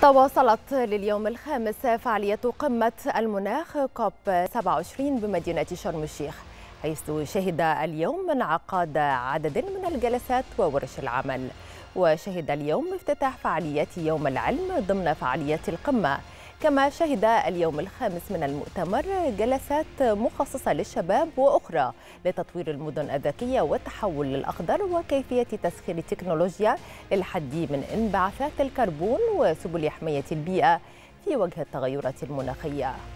تواصلت لليوم الخامس فعالية قمة المناخ كوب 27 بمدينة شرم الشيخ، حيث شهد اليوم انعقاد عدد من الجلسات وورش العمل. وشهد اليوم افتتاح فعاليات يوم العلم ضمن فعاليات القمة، كما شهد اليوم الخامس من المؤتمر جلسات مخصصة للشباب وأخرى لتطوير المدن الذكية والتحول الأخضر وكيفية تسخير التكنولوجيا للحد من انبعاثات الكربون وسبل حماية البيئة في وجه التغيرات المناخية.